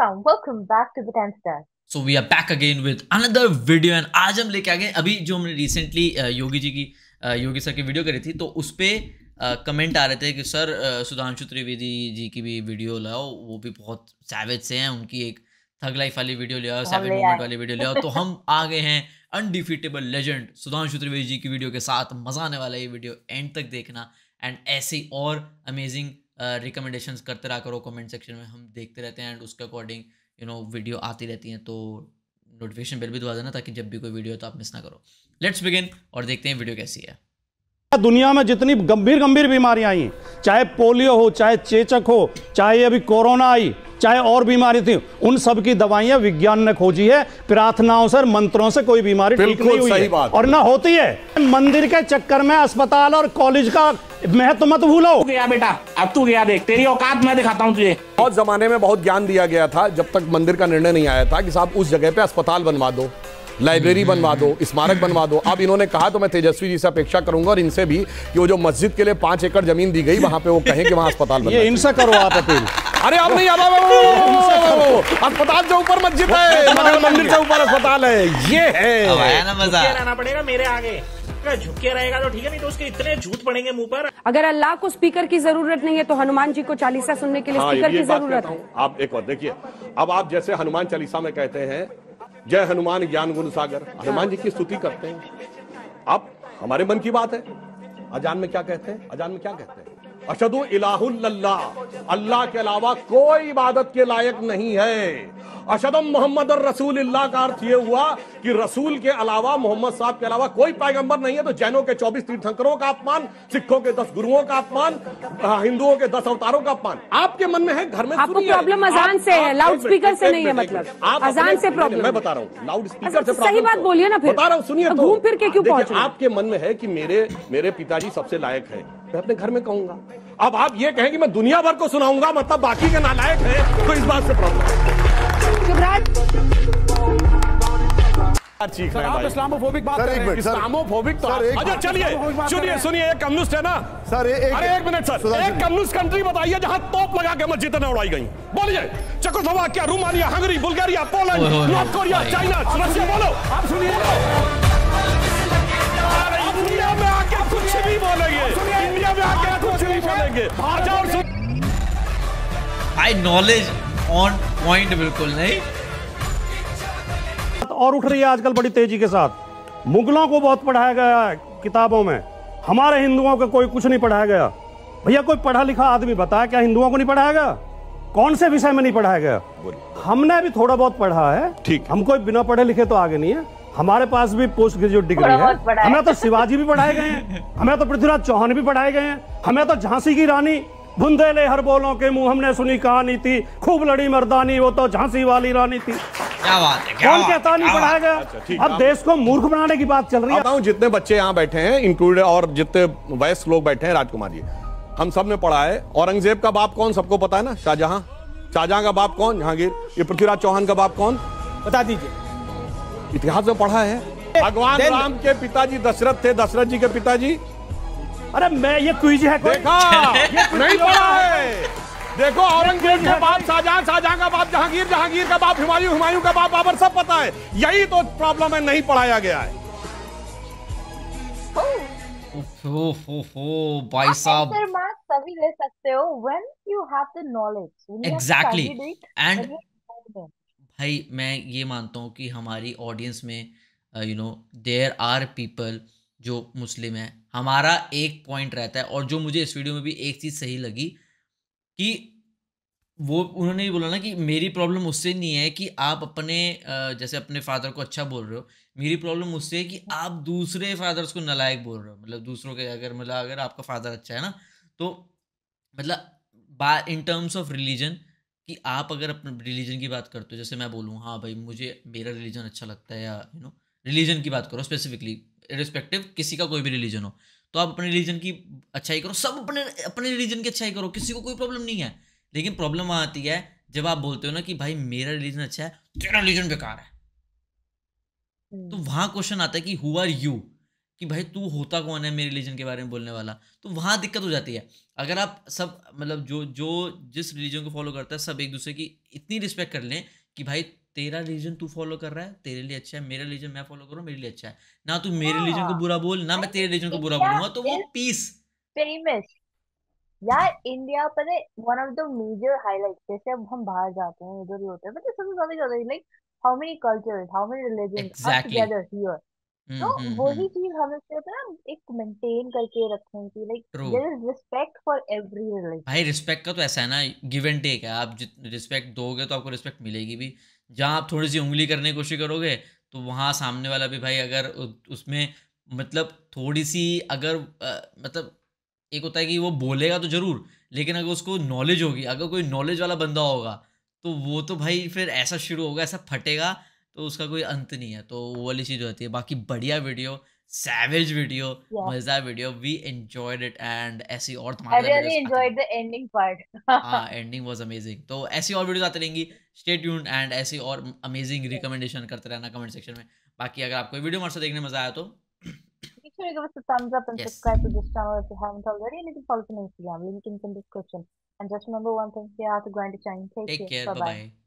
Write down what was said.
everyone, welcome back to the 10th Star. So we are back again with another video and आज हम लेके आ गए अभी जो हमने रिसेंटली योगी सर की वीडियो करी थी तो उस पर कमेंट आ रहे थे कि सर सुधांशु त्रिवेदी जी की भी वीडियो लाओ, वो भी बहुत सैवेज से हैं, उनकी एक थग लाइफ वाली वीडियो ले आओ, सैवेज मोमेंट वाली वीडियो ले आओ। तो हम आ गए हैं अनडिफीटेबल लेजेंड सुधांशु त्रिवेदी जी की वीडियो के साथ। मजा आने वाला है ये वीडियो, एंड तक देखना एंड ऐसे ही और अमेजिंग रिकमेंडेशंस करते रहा करो कमेंट सेक्शन में, हम देखते रहते हैं एंड उसके अकॉर्डिंग वीडियो आती रहती हैं। तो नोटिफिकेशन बेल भी दबा देना ताकि जब भी कोई वीडियो तो आप मिस ना करो। लेट्स बिगिन और देखते हैं वीडियो कैसी है। दुनिया में जितनी गंभीर बीमारियां आई, चाहे पोलियो हो, चाहे चेचक हो, चाहे अभी कोरोना आई, चाहे और बीमारी थी, उन सब की दवाइयां विज्ञान ने खोजी है। प्रार्थनाओं से, मंत्रों से कोई बीमारी ठीक नहीं हुई है और ना होती है। मंदिर के चक्कर में अस्पताल और कॉलेज का महत्व मत भूलो। गया बेटा, अब तू गया, देख तेरी औकात मैं दिखाता हूं तुझे। बहुत जमाने में बहुत ज्ञान दिया गया था जब तक मंदिर का निर्णय नहीं आया था कि साहब उस जगह पे अस्पताल बनवा दो, लाइब्रेरी बनवा दो, स्मारक बनवा दो। अब इन्होंने कहा तो मैं तेजस्वी जी से अपेक्षा करूंगा और इनसे भी कि वो जो मस्जिद के लिए 5 एकड़ जमीन दी गई वहां पे वो कहें कि वहां अस्पताल बनवा। ये इनसे करो आप अपील। अरे अब नहीं, अस्पताल से ऊपर मस्जिद है, मंदिर से ऊपर अस्पताल है। ये है ना मजा, रहना पड़ेगा मेरे आगे, झुके रहेगा तो ठीक है, नहीं तो उसके इतने झूठ पड़ेंगे मुंह पर। अगर अल्लाह को स्पीकर की जरूरत नहीं है तो हनुमान जी को चालीसा सुनने के लिए स्पीकर की जरूरत है। आप एक और देखिए, अब आप जैसे हनुमान चालीसा में कहते हैं जय हनुमान ज्ञान गुण सागर, हनुमान जी की स्तुति करते हैं। अब हमारे मन की बात है, अजान में क्या कहते हैं? अजान में क्या कहते हैं? अशहदु इलाहुल्लाह, अल्लाह के अलावा कोई इबादत के लायक नहीं है। अशहदु मोहम्मद रसूलुल्लाह का अर्थ ये हुआ कि रसूल के अलावा, मोहम्मद साहब के अलावा कोई पैगंबर नहीं है। तो जैनों के 24 तीर्थंकरों का अपमान, सिखों के 10 गुरुओं का अपमान, हिंदुओं के 10 अवतारों का अपमान आपके मन में है। घर में आपको प्रॉब्लम अजान से है, लाउड स्पीकर से नहीं है। मतलब अजान से प्रॉब्लम, मैं बता रहा हूँ, लाउड स्पीकर से सही बात बोलिए ना, फिर बता रहा हूँ, सुनिए। तो घूम फिर के क्यों पहुंचे? आपके मन में है कि मेरे पिताजी सबसे लायक है, मैं अपने घर में कहूंगा। अब आप ये कहें कि मैं दुनिया भर को सुनाऊंगा, मतलब बाकी के नालायक है, तो इस बात से प्रॉब्लम है। आप इस्लामोफोबिक बात कर रहे हैं। इस्लामोफोबिक तो अच्छा चलिए सुनिए, एक कम्युनिस्ट है ना सर, एक मिनट सर, एक कम्युनिस्ट कंट्री बताइए जहां तोप लगा के मस्जिदें न उड़ाई गई। बोलिए, Czechoslovakia, Romania, Hungary, Bulgaria, Poland, North Korea, China, Russia, बोलो। आप सुनिए, इंडिया में आके कुछ भी बोलेंगे, इंडिया में आके कुछ भी बोलेंगे। भाई नॉलेज ऑन पॉइंट बिल्कुल नहीं। और उठ रही है आजकल बड़ी तेजी के साथ। मुगलों को बहुत पढ़ाया गया है किताबों में, हमारे हिंदुओं को कोई कुछ नहीं पढ़ाया गया। भैया कोई पढ़ा लिखा आदमी बताया क्या हिंदुओं को नहीं पढ़ाया गया? कौन से विषय में नहीं पढ़ाया गया? हमने भी थोड़ा बहुत पढ़ा है, ठीक। हम कोई बिना पढ़े लिखे तो आगे नहीं है। हमारे पास भी पोस्ट ग्रेजुएट डिग्री है। हमें तो शिवाजी भी पढ़ाए गए हैं, हमें तो पृथ्वीराज चौहान भी पढ़ाए गए हैं, हमें तो झांसी की रानी बुंदेले हर बोलों के मुंह हमने सुनी कहानी थी, खूब लड़ी मर्दानी, वो तो झांसी वाली रानी थी। क्या बात है, कौन कहता नहीं पढ़ाया गया? अब देश को मूर्ख बनाने की बात चल रही है। जितने बच्चे यहाँ बैठे हैं इंक्लूडेड और जितने वयस्क लोग बैठे हैं, राजकुमार जी, हम सब ने पढ़ा है। औरंगजेब का बाप कौन, सबको पता है ना? शाहजहां। शाहजहां का बाप कौन? जहांगीर। ये पृथ्वीराज चौहान का बाप कौन, बता दीजिए। इतिहास में पढ़ा है। भगवान राम के पिताजी दशरथ थे, दशरथ जी के पिताजी। अरे मैं ये क्विज है, देखा नहीं पढ़ा है। देखो, औरंगजेब का बाप शाहजहां, शाहजहां का बाप जहांगीर, जहांगीर का बाप हुमायूं, हुमायूं का बाप बाबर, सब पता है। यही तो प्रॉब्लम है, नहीं पढ़ाया गया है। भाई साहब, तभी ले सकते हो when you have the knowledge। Exactly. And भाई मैं ये मानता हूँ कि हमारी ऑडियंस में देयर आर पीपल जो मुस्लिम है। हमारा एक पॉइंट रहता है, और जो मुझे इस वीडियो में भी एक चीज़ सही लगी कि वो उन्होंने ये बोला ना कि मेरी प्रॉब्लम उससे नहीं है कि आप अपने जैसे अपने फादर को अच्छा बोल रहे हो, मेरी प्रॉब्लम उससे है कि आप दूसरे फादर्स को नालायक बोल रहे हो। मतलब दूसरों के अगर आपका फादर अच्छा है ना, तो मतलब इन टर्म्स ऑफ रिलीजन, कि आप अगर अपने रिलीजन की बात करते हो, जैसे मैं बोलूँ हाँ भाई मुझे मेरा रिलीजन अच्छा लगता है, या रिलीजन की बात करो स्पेसिफिकली, इर्रिस्पेक्टिव किसी का कोई भी रिलीजन हो, तो आप अपने रिलीजन की अच्छाई करो, सब अपने रिलीजन की अच्छाई करो, किसी को कोई प्रॉब्लम नहीं है। लेकिन प्रॉब्लम आती है जब आप बोलते हो ना कि भाई मेरा रिलीजन अच्छा है, तेरा रिलीजन बेकार है। तो वहां क्वेश्चन आता है कि हु आर यू? कि भाई तू होता कौन है मेरे रिलीजन के बारे में बोलने वाला, तो वहाँ दिक्कत हो जाती है। अगर आप सब मतलब जो जो जिस रिलीजन को फॉलो करता है सब एक दूसरे की इतनी रिस्पेक्ट कर लें कि भाई तेरा रिलीजन तू फॉलो कर रहा है तेरे लिए अच्छा है, मेरा रिलीजन मैं फॉलो करूँ मेरे लिए अच्छा है, ना तू मेरे रिलीजन को हाँ, बुरा बोल ना मैं तेरे रिलीजन को बुरा बोलूंगा, तो वो इंडिया इज पीस। फेमस। यार इंडिया पर one of the major highlight, जैसे अब हम बाहर जाते हैं इधर ही होते हैं, मतलब सबसे ज्यादा ज्यादा like how many cultures, how many religion are exactly. Together here. तो वही चीज हमें से होता है ना, एक मेंटेन करके रखें कि like true. There is respect for every religion. भाई रिस्पेक्ट का तो ऐसा है ना, गिव एंड टेक है, आप जित रिस्पेक्ट दोगे तो आपको रिस्पेक्ट मिलेगी भी। जहाँ आप थोड़ी सी उंगली करने की कोशिश करोगे तो वहाँ सामने वाला भी भाई अगर उसमें मतलब थोड़ी सी अगर मतलब एक होता है कि वो बोलेगा तो जरूर, लेकिन अगर उसको नॉलेज होगी, अगर कोई नॉलेज वाला बंदा होगा तो वो तो भाई फिर ऐसा शुरू होगा, ऐसा फटेगा, तो उसका कोई अंत नहीं है। तो वो वाली चीज़ होती है। बाकी बढ़िया वीडियो, सैवेज वीडियो, मजेदार video, we enjoyed it, and ऐसी और आई धमाकेदार रियली वीडियोस आती एंजॉयड रहेंगी। The ending part. हाँ, एंडिंग वाज अमेजिंग। तो ऐसी और वीडियोस आती रहेंगी, स्टे ट्यून्ड, एंड ऐसी और अमेजिंग रिकमेंडेशन करते रहना कमेंट सेक्शन में। बाकी अगर आपको वीडियो हमारे साथ देखने में मजा आया तो Make sure you give us a thumbs up and yes, subscribe to this channel if you haven't already, and you can follow us on Instagram. Link is in the description. And just remember one thing, stay out to grind to shine. Take take care. Care, Bye bye bye. Bye.